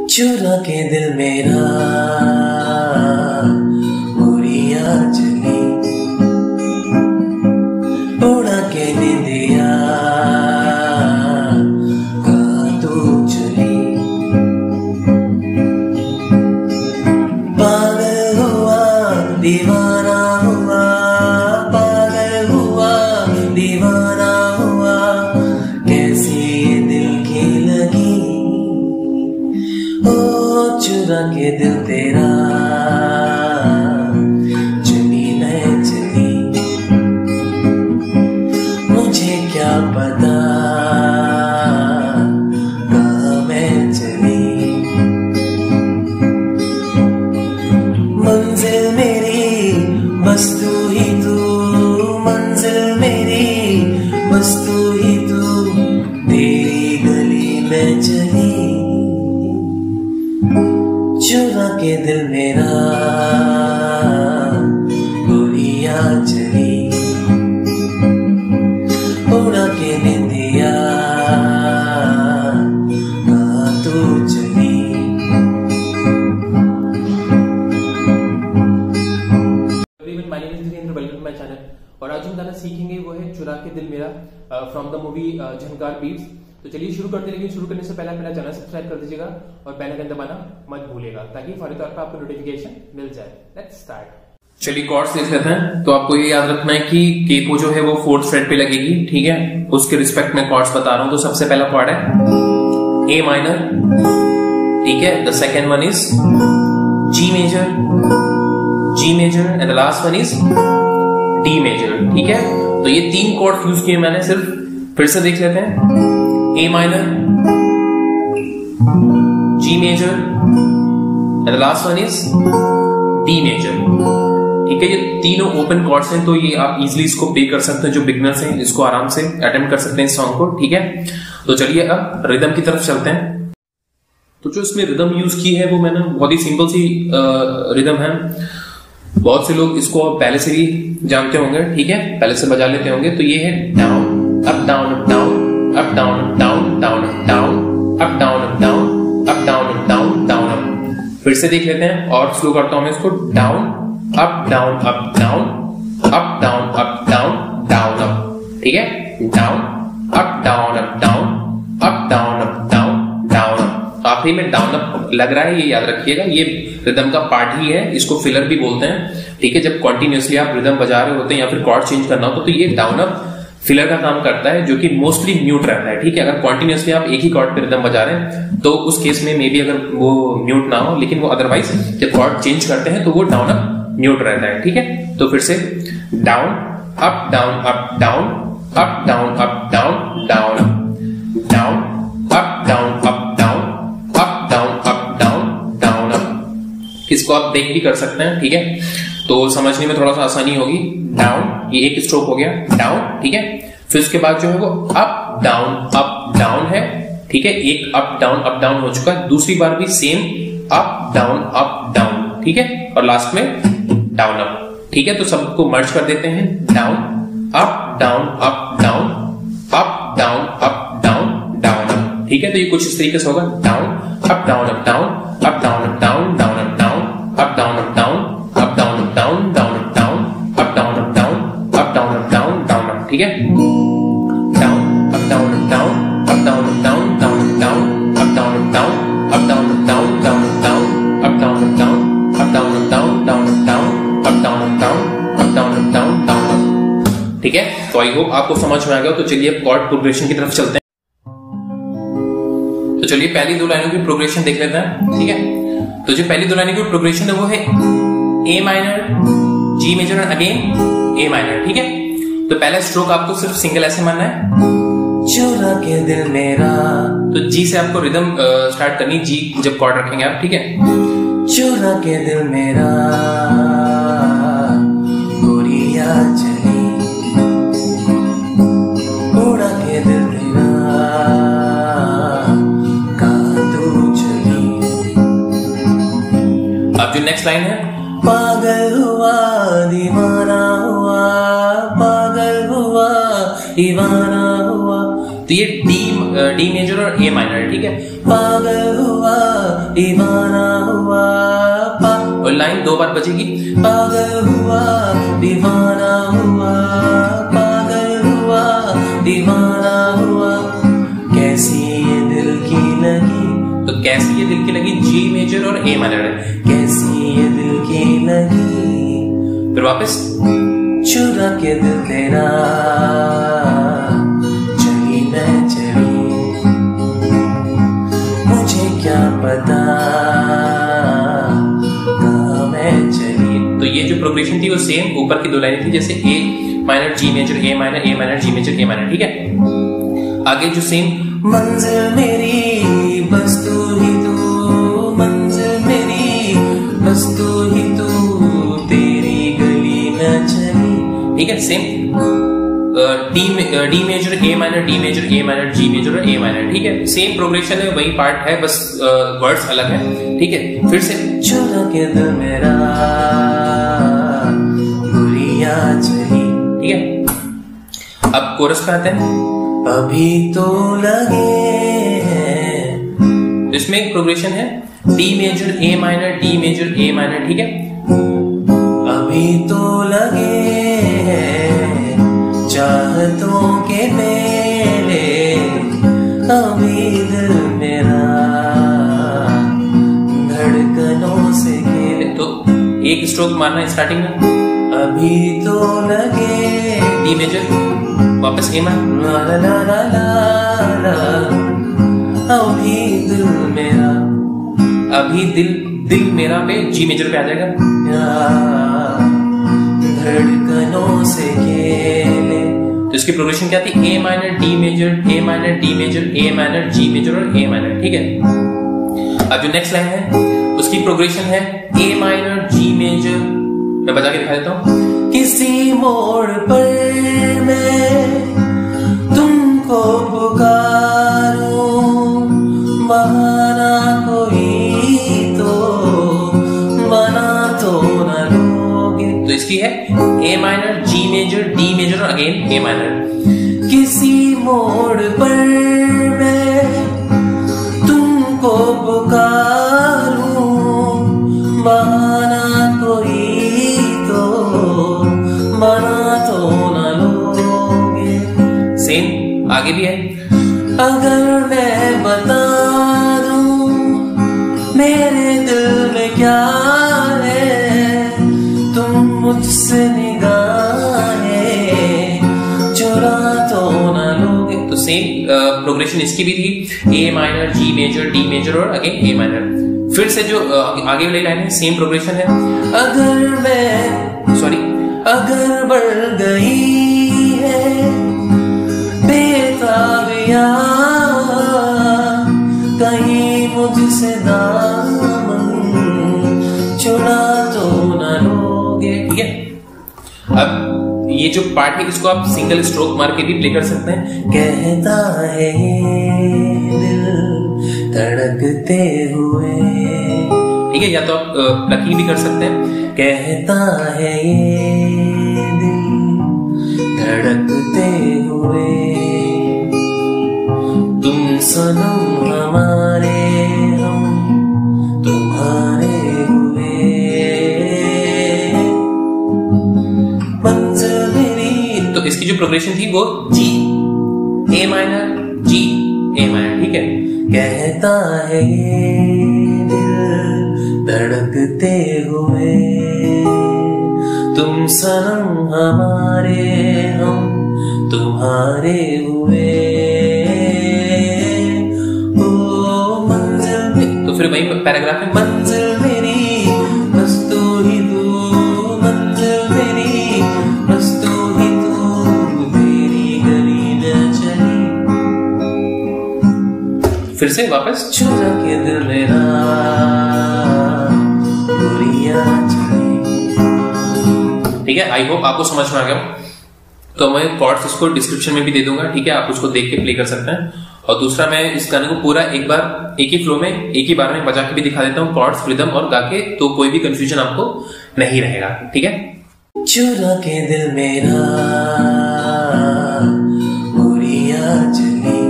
चुरा के दिल मेरा उड़िया चली, उड़ा के निंदिया कहाँ तू चली। पागल हुआ दीवाना हुआ, पागल हुआ दीवाना हुआ, कैसी ये दिल की लगी। ओ चुरा के दिल तेरा चली मैं चली, मुझे क्या पता कहाँ मैं चली। मंजिल मेरी बस तू ही तू, मंजिल मेरी बस तू ही तू, तेरी गली में चली। चुरा के दिल मेरा उड़िया चली, उड़ा के निंदिया कहाँ तू चली। My name is Dhirendra, welcome to my channel. और आज हम गाना सीखेंगे वो है चुरा के दिल मेरा from the movie Jhankaar Beats. तो चलिए शुरू करते हैं, लेकिन शुरू करने से पहले मेरा चैनल सब्सक्राइब कर दीजिएगा और बेल आइकन दबाना मत भूलिएगा ताकि फौरी तौर पर आपको नोटिफिकेशन मिल जाए। Let's start. चलिए कॉर्ड्स देख लेते हैं। तो आपको ये याद रखना है कि केपो जो है वो 4th फ्रेट पे लगेगी, ठीक है। उसके रिस्पेक्ट में कॉर्ड्स बता रहा हूं। तो सबसे पहला कॉर्ड है ए माइनर, ठीक है। The second one is G major, G major, and the last one is D major, ठीक है। तो ये 3 कॉर्ड यूज किए मैंने सिर्फ। फिर से देख लेते हैं। A minor, G major, and the last one is D major, ठीक है। ये तीनों ओपन कॉर्ड्स हैं, तो ये आप इजीली इसको प्ले कर सकते हैं। जो बिगनर्स हैं इसको आराम से अटेम्प्ट कर सकते हैं इस सॉन्ग को, ठीक है। तो चलिए अब रिदम की तरफ चलते हैं। तो जो इसमें रिदम यूज की है वो मैंने बहुत ही सिंपल सी रिदम है। बहुत से लोग इसको पहले से भी जानते होंगे, ठीक है, पहले से बजा लेते होंगे। तो ये है down up down up down up down up down down up down up down up down up down up down down up. फिर से देख लेते हैं और स्लो करता हूं मैं इसको। Down up down up down up down up down down up, ठीक है। Down up down up down up down up down down up. आखिरी में डाउन अप लग रहा है, ये याद रखिएगा। ये रिदम का पार्ट ही है, इसको फिलर भी बोलते हैं, ठीक है। जब कॉन्टिन्यूसली आप रिदम बजा रहे होते हैं या फिर कॉर्ड चेंज करना हो तो ये डाउन अप फिलर का काम करता है, जो कि मोस्टली म्यूट रहता है, ठीक है। अगर कॉन्टिन्यूसली आप एक ही कॉर्ड पे रिदम बजा रहे हैं तो उस केस में मे बी अगर वो म्यूट ना हो, लेकिन वो अदरवाइज जब कॉर्ड चेंज करते हैं तो वो डाउन अप म्यूट रहता है, ठीक है। तो फिर से down up down up down up down up down down up, down up down up down up down up down down up. इसको आप देख भी कर सकते हैं, ठीक है, तो समझने में थोड़ा सा आसानी होगी। डाउन, ये एक स्ट्रोक हो गया डाउन, ठीक है। फिर उसके बाद जो है वो अप डाउन है, ठीक है। एक अप डाउन हो चुका है। दूसरी बार भी सेम अप डाउन, ठीक है। और लास्ट में डाउन अप, ठीक है। तो सबको मर्ज कर देते हैं। Down up down up down up down up down down up, ठीक है। तो ये कुछ इस तरीके से होगा। Down up down up down up down up down down up down up down up down up down up down down up down up down up down up down up down down up, ठीक है। Down up down up down up down up down down up down up down up down up down up down down up down up down up down up down up down down up down up down up down up down up down down up, ठीक है। तो I hope आपको समझ में आ गया। तो चलिए अब कॉर्ड प्रोग्रेशन की तरफ चलते हैं। तो चलिए पहली 2 लाइनों की प्रोग्रेशन देख लेते हैं, ठीक है। तो जो पहली 2 लाइनों की प्रोग्रेशन है वो है A minor, G major, again A minor, ठीक है। तो पहला स्ट्रोक आपको सिर्फ सिंगल ऐसे मानना है, चुरा के दिल मेरा। तो जी से आपको रिदम स्टार्ट करनी, जी जब कॉर्ड रखेंगे आप, ठीक है। चुरा के दिल मेरा उड़िया चली, उड़ा के दिल मेरा कहाँ तू चली। अब जो नेक्स्ट लाइन है, पागल हुआ दीवाना हुआ, पागल हुआ दीवाना हुआ, तो ये डी मेजर और ए माइनर, ठीक है। पागल हुआ दीवाना हुआ, और लाइन 2 बार बजेगी। पागल हुआ दीवाना हुआ, पागल हुआ दीवाना हुआ, कैसी ये दिल की लगी। तो कैसी ये दिल की लगी जी मेजर और ए माइनर है। कैसी ये दिल की लगी, फिर वापस चुरा के दिल तेरा, चली मैं चली, मुझे क्या पता कहाँ मैं चली। तो ये जो प्रोग्रेशन थी वो सेम ऊपर की 2 लाइनें थी, जैसे A minor G major A minor, A minor G major A minor, ठीक है। आगे जो सेम मंजिल मेरी बस तू ही तू, मंजिल मेरी बस तू ही तू, तेरी गली न चली, ठीक है। Same D major A minor, D major A minor, G major और ए माइनर, ठीक है। सेम प्रोग्रेशन है, वही पार्ट है, बस वर्ड्स अलग है, ठीक है। फिर से चुरा के दिल मेरा, गुड़िया चली, ठीक है। अब कोरस पे आते हैं। अभी तो लगे, इसमें एक प्रोग्रेशन है D major A minor, D major A minor, ठीक है। अभी तो लगे चाहतों के मेले, अभी दिल मेरा धड़कनों से खेले। तो एक स्ट्रोक मारना है स्टार्टिंग में, अभी तो लगे डी मेजर, वापस ए माइनर, ला ला ला ला ला, अभी दिल मेरा, अभी दिल मेरा पे जी मेजर पे आ जाएगा। धड़कनों से खेले। तो इसकी प्रोग्रेशन क्या थी, A minor D major, A minor D major, A minor G major और ए माइनर, ठीक है। अब जो नेक्स्ट लाइन है उसकी प्रोग्रेशन है ए माइनर जी मेजर, मैं बजा के दिखा देता हूँ। किसी मोड़ पर मैं तुमको पुकारूं, बहाना कोई तो बना तो न लोगे। तो इसकी है A minor G major D major और अगेन ए माइनर। किसी मोड़ पर मैं तुमको पुकारूं, बहाना कोई तो बना तो न लोगे। सेम आगे भी है। अगर मैं बता दूं मेरे दिल में क्या है, तुम मुझसे निगाहें चुरा तो न लोगे। तो सेम प्रोग्रेशन इसकी भी थी, A minor G major D major और अगेन ए माइनर। फिर से जो आगे वाली लाइन है सेम प्रोग्रेशन है। अगर मैं अगर बढ़ गई है बेताबिया, कहीं मुझसे दामन छुड़ा तो न लोगे, ठीक है। अब ये जो पार्ट है इसको आप सिंगल स्ट्रोक मार के भी प्ले कर सकते हैं। कहता है दिल धड़कते हुए, ठीक है, या तो आप प्लकिंग भी कर सकते हैं। कहता है ये दिल धड़कते हुए, तुम सनम हमारे हम तुम्हारे हुए, मंजिल मेरी। तो इसकी जो प्रोग्रेशन थी वो जी ए माइनर जी ए माइनर, ठीक है। कहता है ये दिल धड़कते हुए, तुम सनम हमारे हम तुम्हारे हुए, ओ मंजिल में। तो फिर वही पैराग्राफ में मंजिल मेरी बस तू ही तू, मंजिल मेरी बस तू ही तू, तेरी गली न चली। फिर से वापस चुरा के दिल मेरा, गुड़िया चली। ठीक है। आई होप आपको समझ में आ गया। तो मैं कॉर्ड्स उसको डिस्क्रिप्शन में भी दे दूंगा, ठीक है, आप उसको देख के प्ले कर सकते हैं। और दूसरा मैं इस गाने को पूरा एक बार एक ही फ्लो में एक ही बार में बजा के भी दिखा देता हूँ, कॉर्ड्स रिदम और गा के, तो कोई भी कंफ्यूजन आपको नहीं रहेगा, ठीक है। चुरा के दिल मेरा, गुड़िया चली।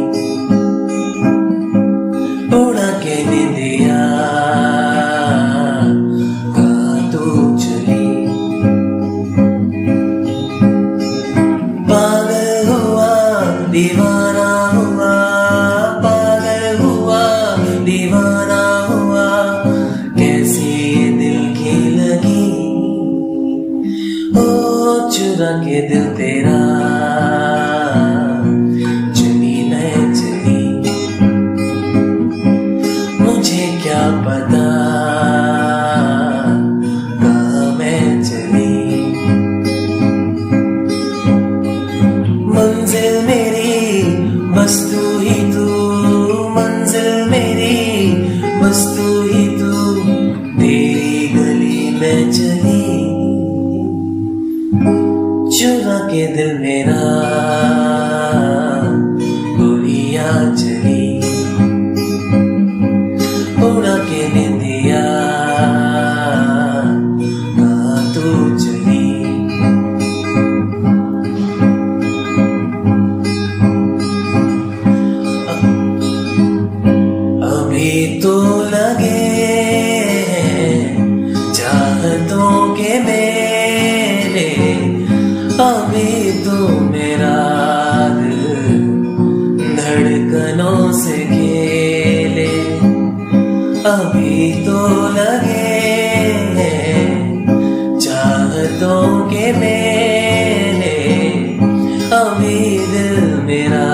दीवाना हुआ, पागल हुआ, दीवाना हुआ, कैसी ये दिल की लगी, ओ चुरा के दिल तेरा, चली मैं चली, मुझे क्या पता कहाँ मैं चली। मंजिल मेरी बस तू ही तू, मंजिल मेरी बस तू ही तू, तेरी गली में चली, चुरा के दिल मेरा, गोलियां चली, उड़ा के निंदिया, कहाँ तू चली। अभी तो लगे चाहतों के मेले, अभी तो मेरा दिल धड़कनों से खेले, अभी तो लगे चाहतों के मेले, अभी दिल मेरा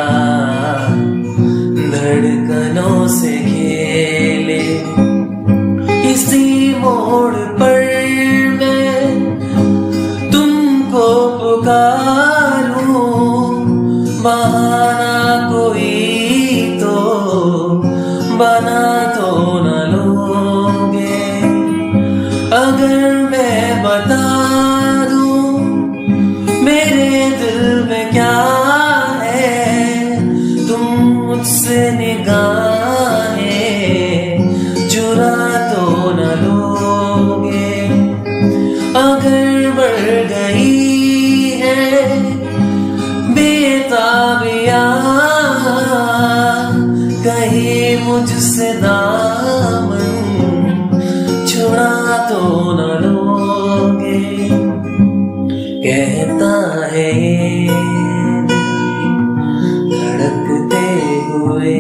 धड़कनों से खेले। इसी मोड़ पर मैं तुमको पुकारूं, बहाना कोई तो बना तो न लोगे, अगर मैं बता दूं मेरे दिल में क्या है, तुम मुझसे निगाहें चुरा तो न लोगे, अगर बढ़ गई है बेताबिया कहीं मुझसे दामन छुड़ा तो न लोगे। कहता है ये धड़कते हुए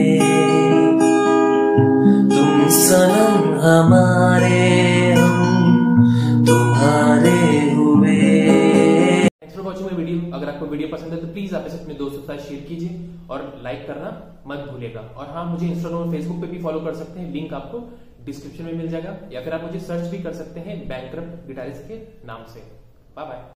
तुम सनम हमारे, हम तुम्हारे हुए। Thanks for watching my video. अगर आपको वीडियो पसंद है तो प्लीज आप इसे अपने दोस्तों के साथ शेयर कीजिए और लाइक करना मत भूलिएगा। और हाँ, मुझे इंस्टाग्राम और फेसबुक पे भी फॉलो कर सकते हैं, लिंक आपको डिस्क्रिप्शन में मिल जाएगा, या फिर आप मुझे सर्च भी कर सकते हैं बैंकरप्ट गिटारिस्ट के नाम से। Bye bye.